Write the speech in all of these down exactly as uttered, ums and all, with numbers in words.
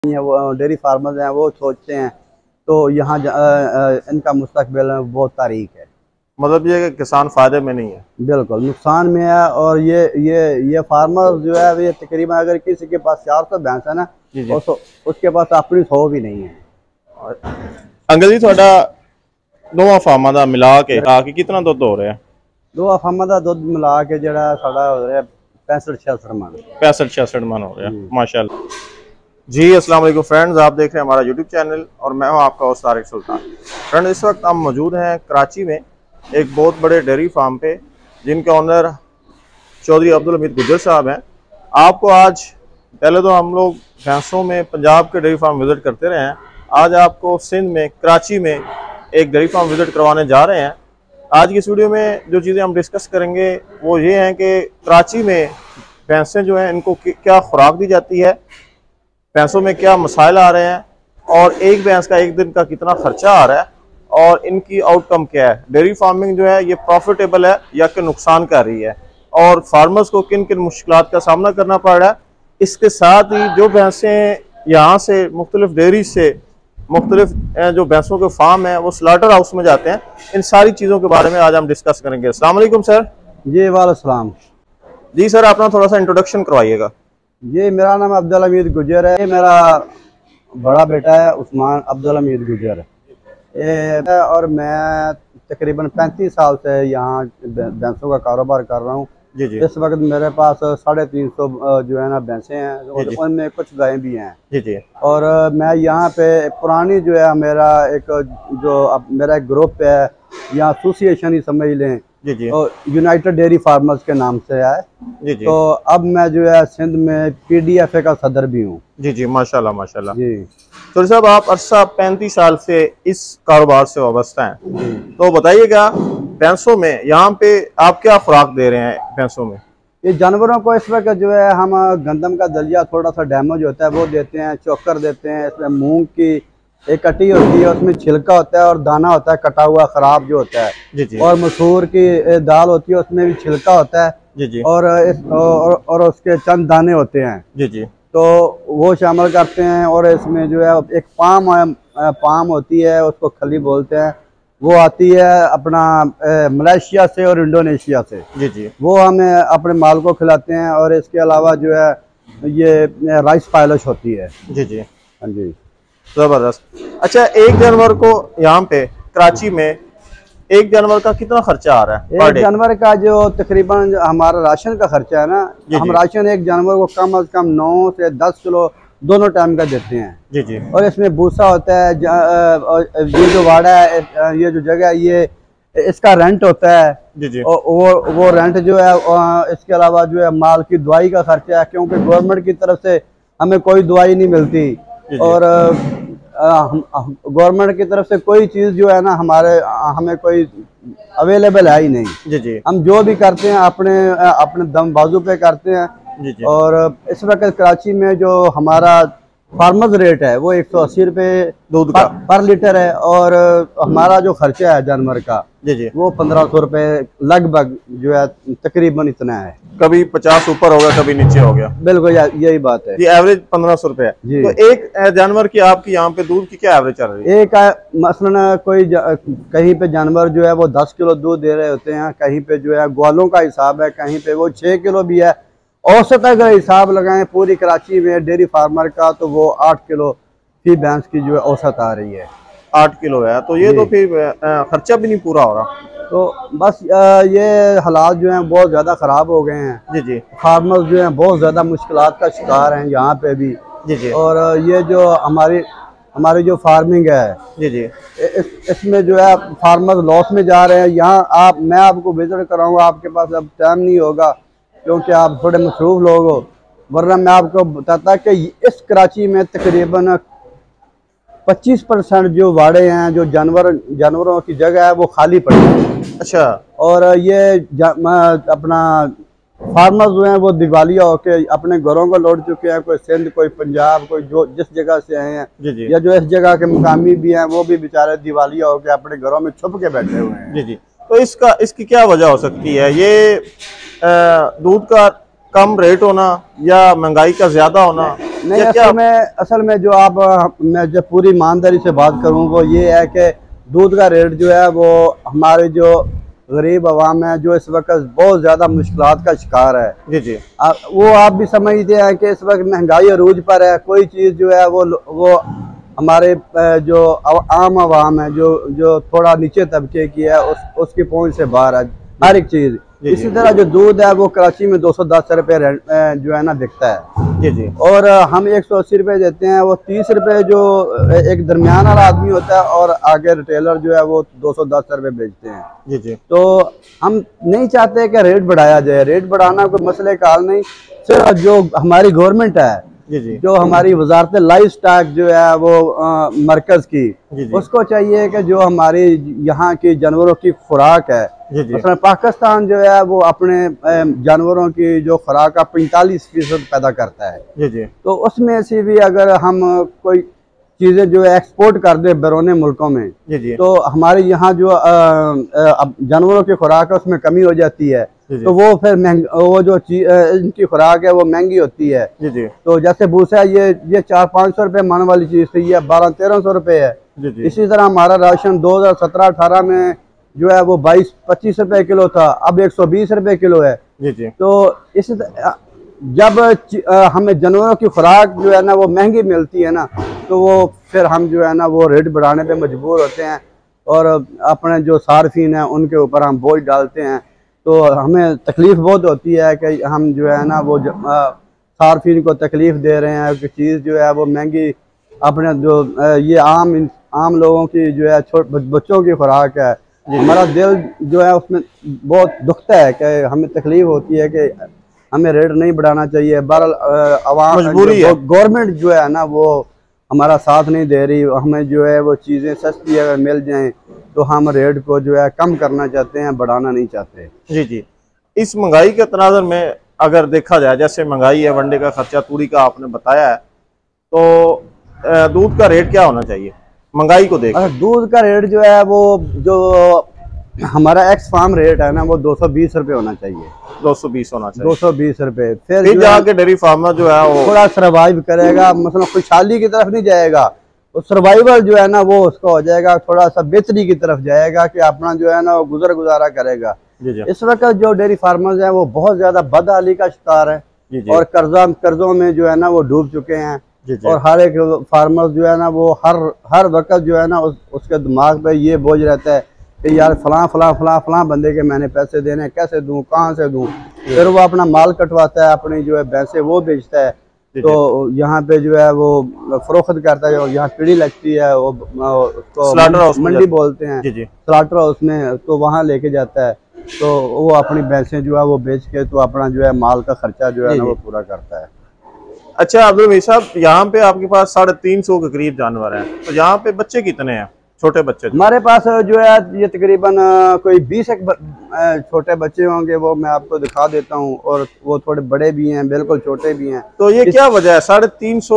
वो dairy farmers हैं वो सोचते हैं तो यहाँ इनका मुस्तकबिल बहुत तारीख है। मतलब ये किसान फायदे में नहीं है, बिल्कुल नुकसान में है। और ये ये ये फार्मर जो है ये तकरीबन अगर किसी के पास चार सौ भैंस है ना जी जी। तो उसके पास अपनी सौ भी नहीं है। अंकल जी थोड़ा दो फार्मा का मिला के आके कितना दुध हो रहा है? दो फार्मा का दुध मिला के जरा साढ़ा हो रहा है पैंसठ छियासठ मन पैंसठ छियासठ मन हो रहा है माशाल्लाह जी। अस्सलाम वालेकुम फ्रेंड्स, आप देख रहे हैं हमारा यूट्यूब चैनल और मैं हूं आपका होस्ट तारिक सुल्तान। फ्रेंड्स इस वक्त हम मौजूद हैं कराची में एक बहुत बड़े डेयरी फार्म पे जिनके ओनर चौधरी अब्दुल हमीद गुज्जर साहब हैं। आपको आज पहले तो हम लोग भैंसों में पंजाब के डेयरी फार्म विजिट करते रहे हैं, आज आपको सिंध में कराची में एक डेयरी फार्म विजिट करवाने जा रहे हैं। आज की इस वीडियो में जो चीज़ें हम डिस्कस करेंगे वो ये हैं कि कराची में भैंसें जो हैं इनको क्या खुराक दी जाती है, भैंसों में क्या मसाइल आ रहे हैं और एक भैंस का एक दिन का कितना खर्चा आ रहा है और इनकी आउटकम क्या है। डेयरी फार्मिंग जो है ये प्रॉफिटेबल है या कि नुकसान कर रही है और फार्मर्स को किन किन मुश्किलात का सामना करना पड़ रहा है। इसके साथ ही जो भैंसें यहाँ से मुख्तलिफ डेयरी से मुख्तलिफ जो भैंसों के फार्म है वो स्लाटर हाउस में जाते हैं, इन सारी चीज़ों के बारे में आज हम डिस्कस करेंगे। अस्सलाम वालेकुम सर। जी वालेकुम जी सर, अपना थोड़ा सा इंट्रोडक्शन करवाइएगा। जी मेरा नाम अब्दुल हमीद गुज्जर है, ये मेरा बड़ा बेटा है उस्मान अब्दुल हमीद गुज्जर ये, और मैं तकरीबन पैंतीस साल से यहाँ भैंसों का कारोबार कर रहा हूँ। जी जी। इस वक्त मेरे पास साढ़े तीन सौ जो है ना भैंसें हैं और उनमें कुछ गायें भी हैं। जी जी। और मैं यहाँ पे पुरानी जो है मेरा एक जो अब मेरा एक ग्रुप है यहाँ एसोसिएशन ही समझ लें जी जी, और यूनाइटेड डेयरी फार्मर्स के नाम से है जी जी। तो अब मैं जो है सिंध में पीडीएफए का सदर भी हूँ। जी जी माशाल्लाह माशाल्लाह जी। तो साहब आप अरसा पैंतीस साल से इस कारोबार से वाबस्ता हैं, तो बताइएगा भैंसों में यहाँ पे आप क्या खुराक दे रहे हैं भैंसों में? ये जानवरों को इस वक्त जो है हम गंदम का दलिया थोड़ा सा डैमेज होता है वो देते हैं, चोकर देते हैं, इसमें मूंग की एक कटी होती है उसमें छिलका होता है और दाना होता है कटा हुआ खराब जो होता है जी जी। और मसूर की दाल होती है उसमें भी छिलका होता है जी जी। और इस और, और उसके चंद दाने होते हैं जी जी, तो वो शामिल करते हैं। और इसमें जो है एक पाम पाम होती है उसको खली बोलते हैं, वो आती है अपना मलेशिया से और इंडोनेशिया से जी जी, वो हमें अपने माल को खिलाते हैं। और इसके अलावा जो है ये राइस पायलिश होती है जी जी। हाँ जी जबरदस्त। अच्छा, एक जानवर को यहाँ पे कराची में एक जानवर का कितना खर्चा आ रहा है? एक जानवर का जो तकरीबन हमारा राशन का खर्चा है ना, हम राशन एक जानवर को कम अज कम नौ से दस किलो दोनों टाइम का देते हैं जी जी। और इसमें भूसा होता है, ये जो वाड़ा है ये जो जगह है ये इसका रेंट होता है जी जी। और वो वो रेंट जो है, इसके अलावा जो है माल की दवाई का खर्चा है क्योंकि गवर्नमेंट की तरफ से हमें कोई दवाई नहीं मिलती जी जी। और गवर्नमेंट की तरफ से कोई चीज़ जो है ना हमारे हमें कोई अवेलेबल है ही नहीं जी जी। हम जो भी करते हैं अपने अपने दम बाजू पे करते हैं जी जी। और इस वक्त कराची में जो हमारा फार्मर्स रेट है वो एक सौ अस्सी रुपये दूध का पर लीटर है और हमारा जो खर्चा है जानवर का जी जी वो पंद्रह सौ रुपये लगभग जो है तकरीबन इतना है। कभी पचास ऊपर हो गया कभी नीचे हो गया। बिल्कुल यही बात है, ये एवरेज पंद्रह सौ रुपये है। तो एक जानवर की आपकी यहाँ पे दूध की क्या एवरेज चल रही है? एक मसलन कोई कहीं पे जानवर जो है वो दस किलो दूध दे रहे होते हैं, कहीं पे जो है ग्वालों का हिसाब है, कहीं पे वो छः किलो भी है। औसत अगर हिसाब लगाएं पूरी कराची में डेयरी फार्मर का तो वो आठ किलो फी भैंस की जो है औसत आ रही है। आठ किलो है तो ये तो फिर खर्चा भी नहीं पूरा हो रहा। तो बस ये हालात जो हैं बहुत ज़्यादा ख़राब हो गए हैं जी जी। फार्मर्स जो हैं बहुत ज़्यादा मुश्किलात का शिकार हैं यहाँ पे भी जी जी। और ये जो हमारी हमारी जो फार्मिंग है जी जी इस, इसमें जो है फार्मर्स लॉस में जा रहे हैं। यहाँ आप मैं आपको विजिट कराऊंगा, आपके पास अब टाइम नहीं होगा क्योंकि आप थोड़े मसरूफ लोग हो, वरना मैं आपको बताता कि इस कराची में तकरीबन पच्चीस परसेंट जो वाड़े हैं जो जानवर जानवरों की जगह है वो खाली पड़ी है। अच्छा। और ये अपना फार्मर्स जो हैं वो दिवालिया होके अपने घरों को लौट चुके हैं, कोई सिंध कोई पंजाब कोई जो जिस जगह से आए हैं जी जी। या जो इस जगह के मुकामी भी हैं वो भी बेचारे दिवालिया होके अपने घरों में छुप के बैठे हुए हैं जी जी। तो इसका इसकी क्या वजह हो सकती है? ये दूध का कम रेट होना या महंगाई का ज्यादा होना नहीं, असल में असल में जो आप मैं जब पूरी ईमानदारी से बात करूं वो ये है कि दूध का रेट जो है वो हमारे जो गरीब आवाम है जो इस वक्त बहुत ज़्यादा मुश्किलात का शिकार है। जी जी आ, वो आप भी समझते हैं कि इस वक्त महंगाई अरूज पर है। कोई चीज़ जो है वो वो हमारे जो आम आवाम है जो जो थोड़ा नीचे तबके की है उस उसकी पहुंच से बाहर है हर एक चीज़। इसी तरह जो दूध है वो कराची में दो सौ दस रुपये जो है ना बिकता है। जी जी और हम एक सौ अस्सी रुपये देते हैं। वो तीस रुपये जो एक दरमियान वाला आदमी होता है और आगे रिटेलर जो है वो दो सौ दस रुपये बेचते हैं। जी जी तो हम नहीं चाहते कि रेट बढ़ाया जाए। रेट बढ़ाना कोई मसले का हल नहीं। सिर्फ जो हमारी गवर्नमेंट है जी जी जो हमारी वजारत लाइफ स्टॉक जो है वो आ, मरकज की जी जी उसको चाहिए कि जो हमारी यहाँ की जानवरों की खुराक है मतलब पाकिस्तान जो है वो अपने जानवरों की जो खुराक का पैंतालीस फीसद पैदा करता है। जी जी तो उसमें से भी अगर हम कोई चीज़ें जो है एक्सपोर्ट कर दे बैरून मुल्कों में जी जी तो हमारे यहाँ जो जानवरों की खुराक है उसमें कमी हो जाती है। तो वो फिर वो जो इनकी खुराक है वो महंगी होती है। जी जी तो जैसे भूसा ये ये चार पाँच सौ रुपये मान वाली चीज़ थी ये बारह तेरह सौ रुपये है। जी जी इसी तरह हमारा राशन दो हजार सत्रह अठारह में जो है वो बाईस पच्चीस रुपए किलो था, अब एक सौ बीस रुपए किलो है। जी जी तो इस जब हमें जानवरों की खुराक जो है ना वो महंगी मिलती है ना तो वो फिर हम जो है ना वो रेट बढ़ाने पे मजबूर होते हैं और अपने जो सार्फिन हैं उनके ऊपर हम बोझ डालते हैं। तो हमें तकलीफ़ बहुत होती है कि हम जो है ना वो सार्फिन को तकलीफ़ दे रहे हैं कि चीज़ जो है वो महंगी अपने जो ये आम आम लोगों की जो है छोटे बच्चों की खुराक है। हमारा दिल जो है उसमें बहुत दुखता है कि हमें तकलीफ होती है कि हमें रेट नहीं बढ़ाना चाहिए। बहरहाल आवाम गवर्नमेंट जो है ना वो हमारा साथ नहीं दे रही। हमें जो है वो चीज़ें सस्ती अगर मिल जाएं तो हम रेट को जो है कम करना चाहते हैं, बढ़ाना नहीं चाहते। जी जी इस महंगाई के तनाज़ुर में अगर देखा जाए जैसे महंगाई है, वनडे का खर्चा, तूड़ी का आपने बताया है, तो दूध का रेट क्या होना चाहिए महंगाई को देख? दूध का रेट जो है वो जो हमारा एक्स फार्म रेट है ना वो दो सौ बीस रुपये होना चाहिए। दो सौ बीस होना चाहिए दो सौ बीस रुपये फिर, फिर जाके डेयरी फार्मर जो है वो थोड़ा सर्वाइव करेगा, मतलब खुशहाली की तरफ नहीं जाएगा। वो सर्वाइवल जो है ना वो उसका हो जाएगा, थोड़ा सा बेहतरी की तरफ जाएगा कि अपना जो है ना वो गुजर गुजारा करेगा। जी जी। इस वक्त जो डेयरी फार्मर्स हैं वो बहुत ज्यादा बदहाली का शिकार है जी जी। और कर्जा कर्जों में जो है ना वो डूब चुके हैं जी जी। और हर एक फार्मर जो है ना वो हर हर वक्त जो है ना उस, उसके दिमाग पे ये बोझ रहता है कि यार फलां फलां फलां फलां बंदे के मैंने पैसे देने, कैसे दूं, कहाँ से दूं। फिर वो अपना माल कटवाता है, अपनी जो है भैंसे वो बेचता है, तो यहाँ पे जो है वो फरोख्त करता है और यहाँ पीढ़ी लगती है, वो उसको मंडी बोलते हैं स्लाटर हाउस में, तो वहाँ लेके जाता है। तो वो अपनी भैंसें जो है वो बेच के तो अपना जो है माल का खर्चा जो है ना वो पूरा करता है। अच्छा अब्दुल रमीज़ साहब, यहाँ पे आपके पास साढ़े तीन सौ के करीब जानवर हैं, तो यहाँ पे बच्चे कितने हैं, छोटे बच्चे? हमारे पास जो है ये तकरीबन कोई बीस एक छोटे बच्चे होंगे, वो मैं आपको दिखा देता हूँ, और वो थोड़े बड़े भी हैं, बिल्कुल छोटे भी हैं। तो ये क्या वजह है, साढ़े तीन सौ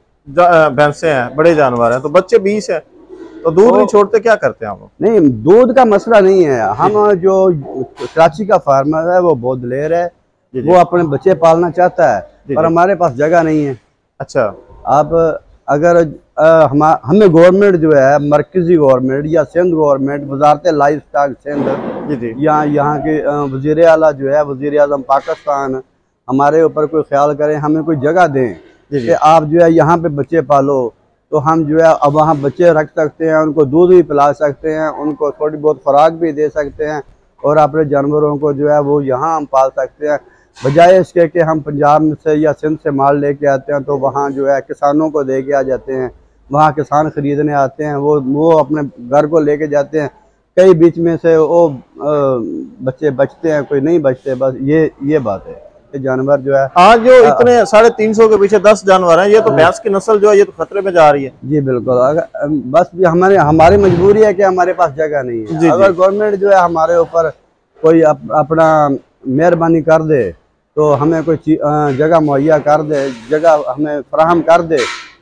भैंसे हैं, बड़े जानवर हैं, तो बच्चे बीस है, तो दूध तो, नहीं छोड़ते, क्या करते हैं आप? नहीं, दूध का मसला नहीं है। हम जो कराची का फार्मर है वो बहुत दिलेर है, वो अपने बच्चे पालना चाहता है, पर हमारे पास जगह नहीं है। अच्छा, आप अगर आ, हम हमें गवर्नमेंट जो है मरकजी गवर्नमेंट या सिंध गवर्नमेंट, वजारत लाइफ स्टॉक सिंध या यहाँ के वजीर आला जो है वजीर आजम पाकिस्तान हमारे ऊपर कोई ख्याल करें, हमें कोई जगह दें कि आप जो है यहाँ पे बच्चे पालो, तो हम जो है अब वहाँ बच्चे रख सकते हैं, उनको दूध भी पिला सकते हैं, उनको थोड़ी बहुत खुराक भी दे सकते हैं, और अपने जानवरों को जो है वो यहाँ हम पाल सकते हैं, बजाय इसके कि हम पंजाब से या सिंध से माल लेके आते हैं तो वहाँ जो है किसानों को दे के आ जाते हैं, वहाँ किसान ख़रीदने आते हैं, वो वो अपने घर को लेके जाते हैं, कई बीच में से वो बच्चे बचते हैं, कोई नहीं बचते। बस ये ये बात है कि जानवर जो है आज जो इतने साढ़े तीन सौ के पीछे दस जानवर हैं, ये तो भैंस की नस्ल जो है ये तो खतरे में जा रही है। जी बिल्कुल, अगर बस भी हमारे हमारी मजबूरी है कि हमारे पास जगह नहीं है। जी, अगर गवर्नमेंट जो है हमारे ऊपर कोई अप, अपना मेहरबानी कर दे, तो हमें कोई जगह मुहैया कर दे, जगह हमें फराहम कर दे,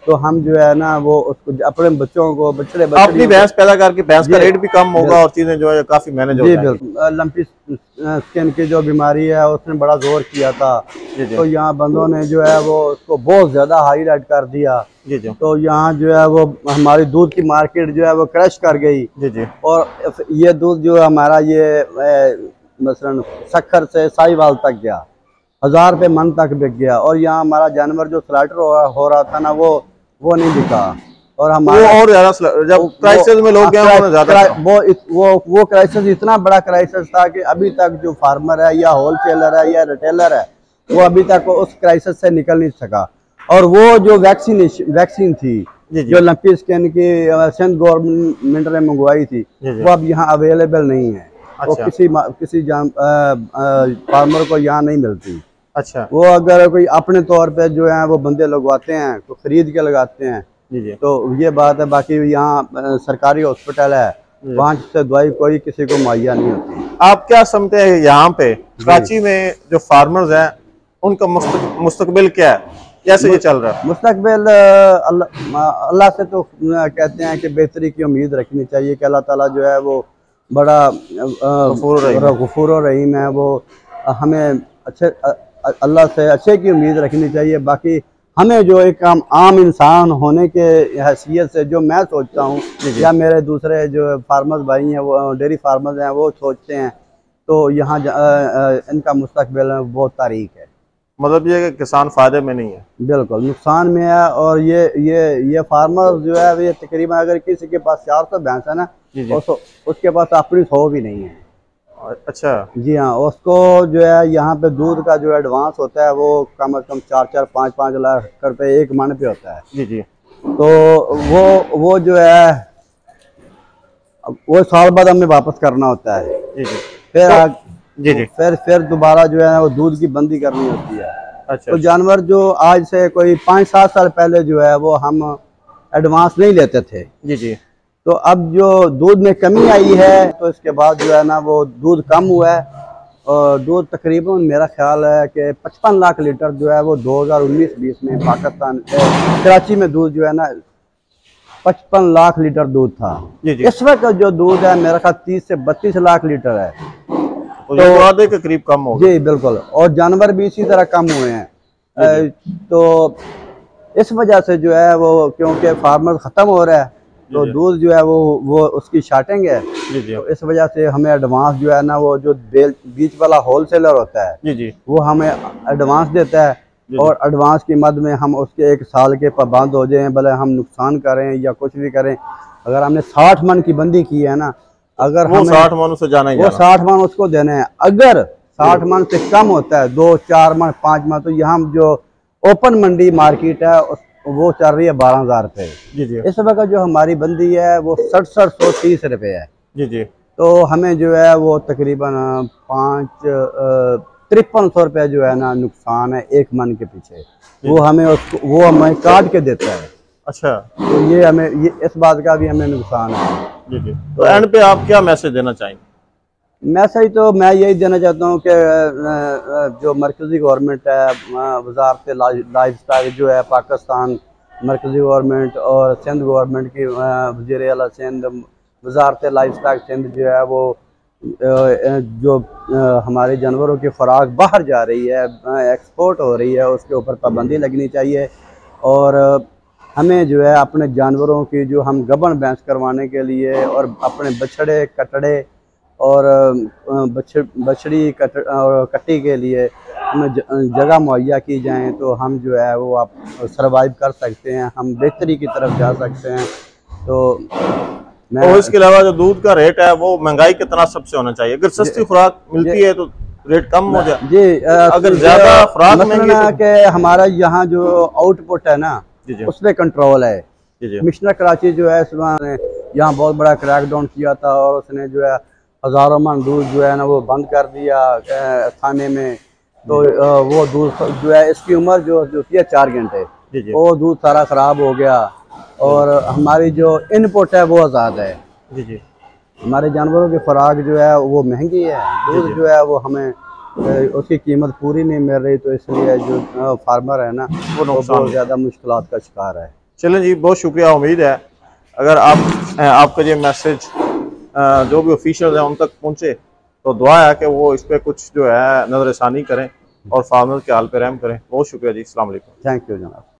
तो हम जो है ना वो उसको अपने बच्चों को बछड़े अपनी भैंस पैदा करके भैंस का रेट भी कम होगा और चीजें जो है काफी मैनेज हो जाएंगी। बिल्कुल। लंपी स्किन की जो बीमारी है उसने बड़ा जोर किया था, तो यहाँ बंदों ने जो है वो उसको बहुत ज्यादा हाईलाइट कर दिया। जी जी। तो यहाँ जो है वो हमारी दूध की मार्केट जो है वो क्रैश कर गई। जी जी। और ये दूध जो है हमारा ये मसलन सक्खर से साहिवाल तक गया, हजार रुपये मन तक बिक गया। और यहाँ हमारा जानवर जो स्लाइटर हो रहा था ना वो वो नहीं बिका। और हमारा और ज्यादा जब क्राइसिस में लोग गए ज्यादा वो वो वो क्राइसिस इतना बड़ा क्राइसिस था कि अभी तक जो फार्मर है या होलसेलर है या रिटेलर है वो अभी तक उस क्राइसिस से निकल नहीं सका। और वो जो वैक्सीन वैक्सीन थी जो लंपी स्किन की सिंध गवर्नमेंट ने मंगवाई थी वो अब यहाँ अवेलेबल नहीं है। अच्छा। वो किसी किसी जान फार्मर को यहाँ नहीं मिलती। अच्छा। वो अगर कोई अपने तौर पे जो है वो बंदे लगवाते हैं तो खरीद के लगाते हैं। जी जी। तो ये बात है। बाकी यहाँ सरकारी हॉस्पिटल है, वहाँ से दवाई कोई किसी को मुहैया नहीं होती। आप क्या समझते हैं यहाँ पे कराची में जो फार्मर्स हैं उनका मुस्तकबिल क्या है, कैसे ये चल रहा है? मुस्तकबिल अल्लाह से तो कहते हैं कि बेहतरी की उम्मीद रखनी चाहिए कि अल्लाह ताला जो है वो बड़ा गफूर रहीम है। वो हमें अच्छे अल्लाह से अच्छे की उम्मीद रखनी चाहिए। बाकी हमें जो एक आम आम इंसान होने के हैसियत से जो मैं सोचता हूँ या मेरे दूसरे जो फार्मर्स भाई हैं वो डेयरी फार्मर्स हैं वो सोचते हैं, तो यहाँ इनका मुस्तकबिल बहुत तारीख है। मतलब ये कि किसान फायदे में नहीं है, बिल्कुल नुकसान में है। और ये ये ये फार्मर जो है ये तकरीबन अगर किसी के पास चार सौ भैंस है ना तो उसके पास अपनी सौ भी नहीं है। अच्छा। जी हाँ। उसको जो है यहाँ पे दूध का जो एडवांस होता है वो कम से कम चार चार पाँच पाँच लाख रुपए एक मन पे होता है। जी जी। तो वो वो जो है वो साल बाद हमें वापस करना होता है। जी जी। फिर तो, जी जी। फिर फिर दोबारा जो है वो दूध की बंदी करनी होती है। अच्छा। तो जानवर जो आज से कोई पाँच सात साल पहले जो है वो हम एडवांस नहीं लेते थे। जी जी। तो अब जो दूध में कमी आई है तो इसके बाद जो है ना वो दूध कम हुआ है। और दूध तकरीबन मेरा ख्याल है कि पचपन लाख लीटर जो है वो दो हज़ार उन्नीस बीस में पाकिस्तान कराची में दूध जो है ना पचपन लाख लीटर दूध था। जी जी। इस वक्त जो दूध है मेरा ख्याल तीस से बत्तीस लाख लीटर है। तो, तो आधे के करीब कम हो गया। जी बिल्कुल। और जानवर भी इसी तरह कम हुए हैं। तो इस वजह से जो है वो क्योंकि फार्मर ख़त्म हो रहा है तो दूध जो है वो वो उसकी शार्टिंग है। जी जी। तो इस वजह से हमें एडवांस जो है ना वो जो बीच वाला होलसेलर होता है जी जी वो हमें एडवांस देता है। जी जी। और एडवांस की मद में हम उसके एक साल के पाबंद हो जाएं, भले हम नुकसान करें या कुछ भी करें। अगर हमने साठ मन की बंदी की है ना, अगर वो साठ मन उसे जाना ही वो साठ मन उसको देने हैं। अगर साठ मन से कम होता है दो चार मन पाँच मन तो यहाँ जो ओपन मंडी मार्केट है वो चल रही है बारह हजार रुपये। जी जी। इस वक्त जो हमारी बंदी है वो सड़सठ सौ तीस रुपये है। जी जी। तो हमें जो है वो तकरीबन पाँच तिरपन सौ रुपये जो है ना नुकसान है एक मन के पीछे। वो हमें उसको वो हमें काट के देता है। अच्छा। तो ये हमें ये इस बात का भी हमें नुकसान है। जी जी। तो एंड पे आप क्या मैसेज देना चाहेंगे? मैसेज तो मैं यही देना चाहता हूँ कि जो मरकज़ी गवर्नमेंट है वज़ारत लाइफ स्टाइल जो है पाकिस्तान मरकज़ी गवर्नमेंट और सिंध गवर्नमेंट की वज़ीर आला सिंध वज़ारत लाइफ स्टाइल सिंध जो है वो जो हमारे जानवरों की खुराक बाहर जा रही है एक्सपोर्ट हो रही है उसके ऊपर पाबंदी लगनी चाहिए। और हमें जो है अपने जानवरों की जो हम गबन भैंस करवाने के लिए और अपने बछड़े कटड़े और बछड़ी कट और कट्टी के लिए हमें जगह मुहैया की जाए तो हम जो है वो आप सर्वाइव कर सकते हैं, हम बेहतरी की तरफ जा सकते हैं। तो मैं और इसके अलावा जो दूध का रेट है वो महंगाई के तनासब से होना चाहिए। अगर सस्ती खुराक मिलती है तो रेट कम हो जाए। जी। अगर ज्यादा खुराक महंगी तो कि हमारा यहाँ जो आउटपुट है ना उस पर कंट्रोल है। कमिश्नर कराची जो है इसमें यहाँ बहुत बड़ा क्रैकडाउन किया था और उसने जो है हजारों मन दूध जो है ना वो बंद कर दिया थाने में। तो वो दूध जो है इसकी उम्र जो होती है चार घंटे वो दूध सारा ख़राब हो गया। और हमारी जो इनपुट है वो आज़ाद है। जी जी। हमारे जानवरों की खुराक जो है वो महंगी है, दूध जो है वो हमें उसकी कीमत पूरी नहीं मिल रही। तो इसलिए जो फार्मर है ना वो बहुत ज़्यादा मुश्किलात का शिकार है। चलें जी, बहुत शुक्रिया। उम्मीद है अगर आप आपका ये मैसेज जो भी ऑफिशियल है उन तक पहुँचे तो दुआ है कि वो इस पर कुछ जो है नज़रसानी करें और फार्मर के हाल पे रहम करें। बहुत शुक्रिया जी, अस्सलाम वालेकुम। थैंक यू जनाब।